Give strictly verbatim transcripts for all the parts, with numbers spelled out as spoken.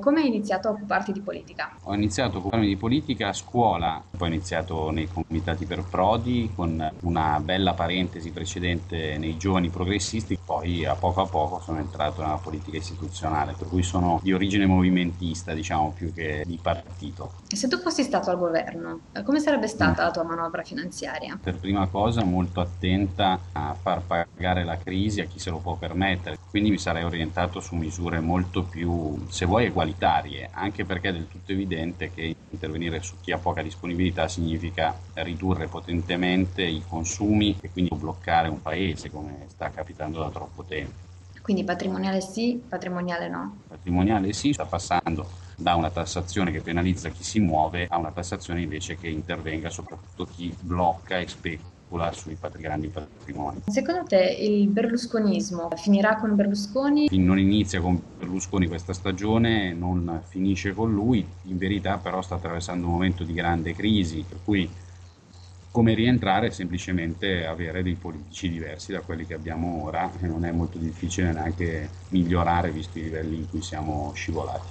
come hai iniziato a occuparti di politica? Ho iniziato a occuparmi di politica a scuola, poi ho iniziato nei comitati per Prodi con una bella parentesi precedente nei giovani progressisti, poi a poco a poco sono entrato nella politica istituzionale, per cui sono di origine movimentista, diciamo, più che di partito. E se tu fossi stato al governo, eh, come sarebbe Mm. stata la tua manovra finanziaria? Per prima cosa molto attenta a far pagare la crisi a chi se lo può permettere, quindi mi sarei orientato su misure molto più, se vuoi, egualitarie, anche perché è del tutto evidente che intervenire su chi ha poca disponibilità significa ridurre potentemente i consumi e quindi bloccare un paese come sta capitando da troppo tempo. Quindi patrimoniale sì, patrimoniale no. Patrimoniale sì, sta passando da una tassazione che penalizza chi si muove a una tassazione invece che intervenga soprattutto chi blocca e specula sui pat- grandi patrimoni. Secondo te il berlusconismo finirà con Berlusconi? Non inizia con Berlusconi questa stagione, non finisce con lui, in verità però sta attraversando un momento di grande crisi, per cui come rientrare è semplicemente avere dei politici diversi da quelli che abbiamo ora e non è molto difficile neanche migliorare visto i livelli in cui siamo scivolati.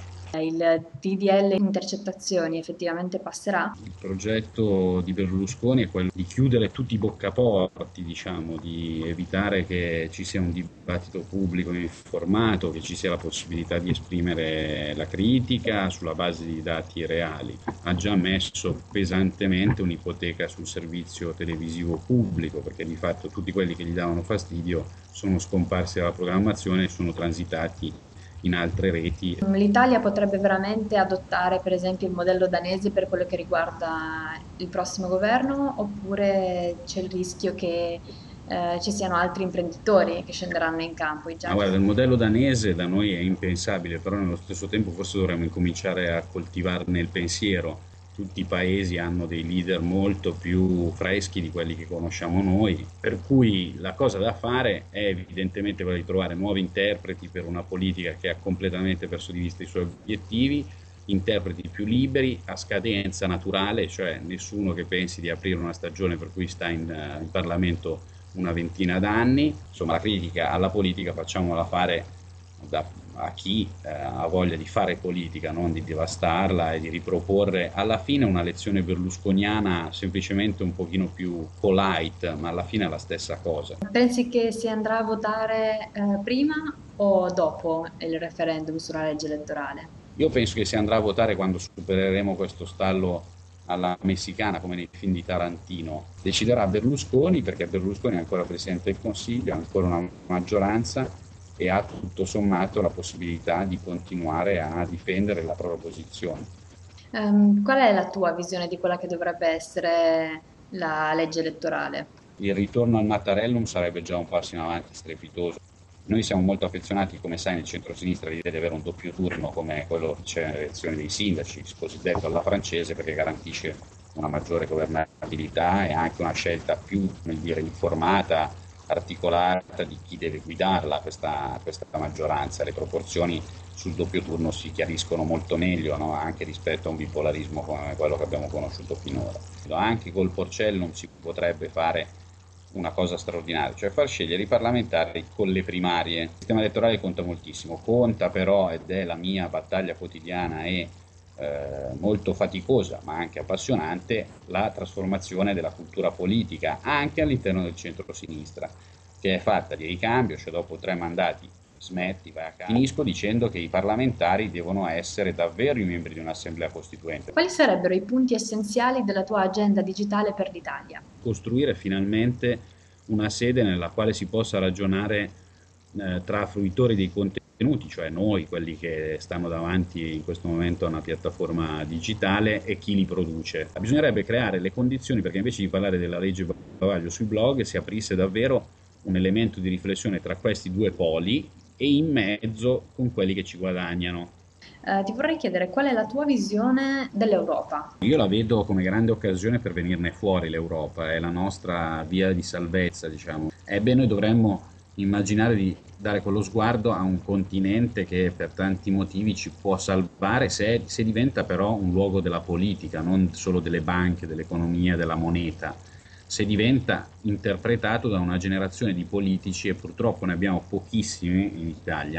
Il D D L intercettazioni effettivamente passerà? Il progetto di Berlusconi è quello di chiudere tutti i boccaporti, diciamo, di evitare che ci sia un dibattito pubblico informato, che ci sia la possibilità di esprimere la critica sulla base di dati reali. Ha già messo pesantemente un'ipoteca sul servizio televisivo pubblico, perché di fatto tutti quelli che gli davano fastidio sono scomparsi dalla programmazione e sono transitati in altre reti. L'Italia potrebbe veramente adottare per esempio il modello danese per quello che riguarda il prossimo governo oppure c'è il rischio che eh, ci siano altri imprenditori che scenderanno in campo? I Ma già- guarda, il modello danese da noi è impensabile, però nello stesso tempo forse dovremmo incominciare a coltivarne il pensiero. Tutti i paesi hanno dei leader molto più freschi di quelli che conosciamo noi, per cui la cosa da fare è evidentemente quella di trovare nuovi interpreti per una politica che ha completamente perso di vista i suoi obiettivi, interpreti più liberi, a scadenza naturale, cioè nessuno che pensi di aprire una stagione per cui sta in, uh, in Parlamento una ventina d'anni. Insomma, la critica alla politica facciamola fare da, a chi eh, ha voglia di fare politica, non di devastarla e di riproporre alla fine una lezione berlusconiana semplicemente un pochino più polite, ma alla fine è la stessa cosa. Pensi che si andrà a votare eh, prima o dopo il referendum sulla legge elettorale? Io penso che si andrà a votare quando supereremo questo stallo alla messicana come nei film di Tarantino. Deciderà Berlusconi perché Berlusconi è ancora Presidente del Consiglio, ha ancora una maggioranza e ha tutto sommato la possibilità di continuare a difendere la propria posizione. Ehm, qual è la tua visione di quella che dovrebbe essere la legge elettorale? Il ritorno al Mattarellum sarebbe già un passo in avanti strepitoso. Noi siamo molto affezionati, come sai, nel centro-sinistra l'idea di avere un doppio turno come quello che c'è nelle elezioni dei sindaci, cosiddetto alla francese, perché garantisce una maggiore governabilità e anche una scelta più, come dire, informata, articolata di chi deve guidarla questa, questa maggioranza. Le proporzioni sul doppio turno si chiariscono molto meglio, no? Anche rispetto a un bipolarismo come quello che abbiamo conosciuto finora. Anche col Porcellum si potrebbe fare una cosa straordinaria, cioè far scegliere i parlamentari con le primarie. Il sistema elettorale conta moltissimo, conta però, ed è la mia battaglia quotidiana e eh, molto faticosa ma anche appassionante, la trasformazione della cultura politica anche all'interno del centro-sinistra, che è fatta di ricambio, cioè dopo tre mandati smetti, vai a casa. Finisco dicendo che i parlamentari devono essere davvero i membri di un'assemblea costituente. Quali sarebbero i punti essenziali della tua agenda digitale per l'Italia? Costruire finalmente una sede nella quale si possa ragionare eh, tra fruitori dei contenuti, cioè noi, quelli che stanno davanti in questo momento a una piattaforma digitale, e chi li produce. Bisognerebbe creare le condizioni perché invece di parlare della legge bavaglio sui blog si aprisse davvero un elemento di riflessione tra questi due poli e in mezzo con quelli che ci guadagnano. Eh, ti vorrei chiedere qual è la tua visione dell'Europa? Io la vedo come grande occasione per venirne fuori l'Europa, è la nostra via di salvezza, diciamo. Ebbene, noi dovremmo immaginare di dare quello sguardo a un continente che per tanti motivi ci può salvare se, se diventa però un luogo della politica, non solo delle banche, dell'economia, della moneta, se diventa interpretato da una generazione di politici, e purtroppo ne abbiamo pochissimi in Italia, che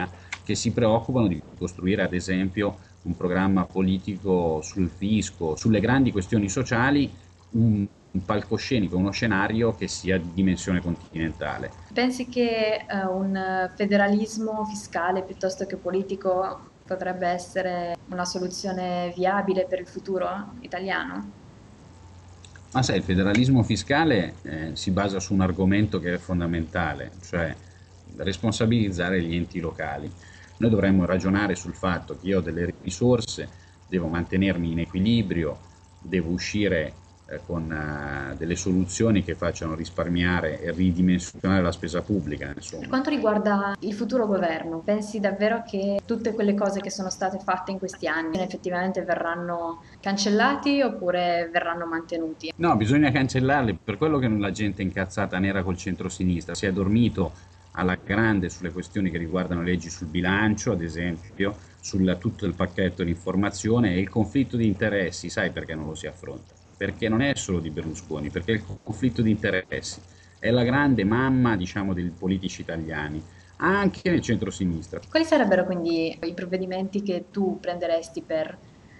che si preoccupano di costruire ad esempio un programma politico sul fisco, sulle grandi questioni sociali, un, un palcoscenico, uno scenario che sia di dimensione continentale. Pensi che eh, un federalismo fiscale piuttosto che politico potrebbe essere una soluzione viabile per il futuro italiano? Ma sai, il federalismo fiscale eh, si basa su un argomento che è fondamentale, cioè responsabilizzare gli enti locali. Noi dovremmo ragionare sul fatto che io ho delle risorse, devo mantenermi in equilibrio, devo uscire eh, con eh, delle soluzioni che facciano risparmiare e ridimensionare la spesa pubblica, Per insomma. quanto riguarda il futuro governo, pensi davvero che tutte quelle cose che sono state fatte in questi anni effettivamente verranno cancellati oppure verranno mantenuti? No, bisogna cancellarli, per quello che la gente è incazzata nera col centrosinistra, si è dormito alla grande sulle questioni che riguardano le leggi sul bilancio, ad esempio, su tutto il pacchetto di informazione e il conflitto di interessi, sai perché non lo si affronta? Perché non è solo di Berlusconi, perché il conflitto di interessi è la grande mamma, diciamo, dei politici italiani, anche nel centrosinistra. Quali sarebbero quindi i provvedimenti che tu prenderesti per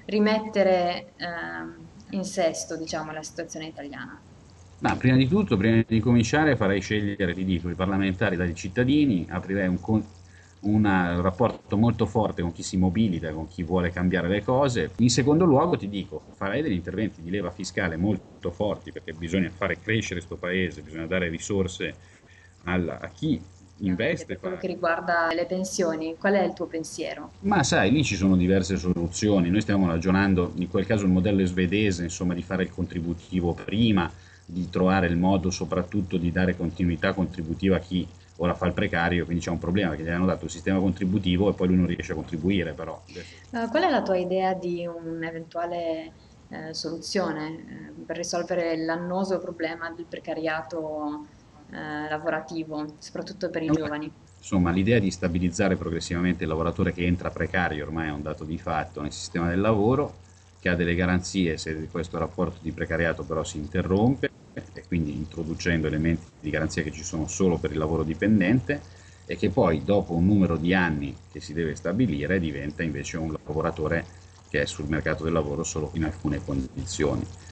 rimettere ehm, in sesto, diciamo, la situazione italiana? Ma prima di tutto, prima di cominciare, farei scegliere, ti dico, i parlamentari dai cittadini, aprirei un, con- una- un rapporto molto forte con chi si mobilita, con chi vuole cambiare le cose. In secondo luogo, ti dico, farei degli interventi di leva fiscale molto forti, perché bisogna fare crescere questo paese, bisogna dare risorse al- a chi Anche investe. per quello Fa. che riguarda le pensioni, qual è il tuo pensiero? Ma sai, lì ci sono diverse soluzioni. Noi stiamo ragionando, in quel caso il modello è svedese, insomma, di fare il contributivo prima, di trovare il modo soprattutto di dare continuità contributiva a chi ora fa il precario, quindi c'è un problema perché gli hanno dato il sistema contributivo e poi lui non riesce a contribuire, però. Eh, qual è la tua idea di un'eventuale eh, soluzione eh, per risolvere l'annoso problema del precariato eh, lavorativo, soprattutto per i giovani? Insomma, l'idea di stabilizzare progressivamente il lavoratore che entra precario ormai è un dato di fatto nel sistema del lavoro, che ha delle garanzie se questo rapporto di precariato però si interrompe, e quindi introducendo elementi di garanzia che ci sono solo per il lavoro dipendente, e che poi dopo un numero di anni che si deve stabilire diventa invece un lavoratore che è sul mercato del lavoro solo in alcune condizioni.